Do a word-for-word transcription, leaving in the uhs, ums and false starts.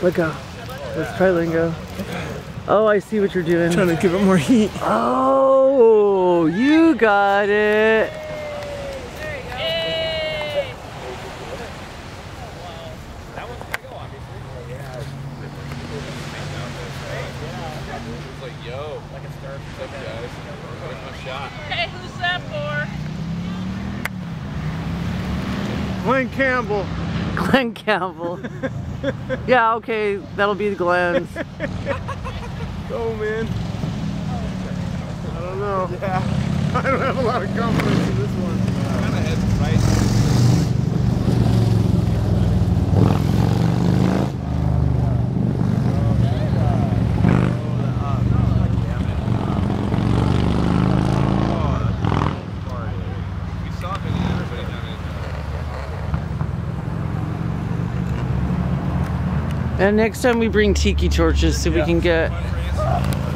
Let go. Let's try lingo. Oh, I see what you're doing. Trying to give it more heat. Oh, you got it. Okay, who's that for? Glenn Campbell. Glenn Campbell. Yeah, okay, that'll be Glenn's. Go, man. I don't know. Yeah. I don't have a lot of confidence in this one. Kind of heads right. And next time we bring tiki torches so yeah. we can get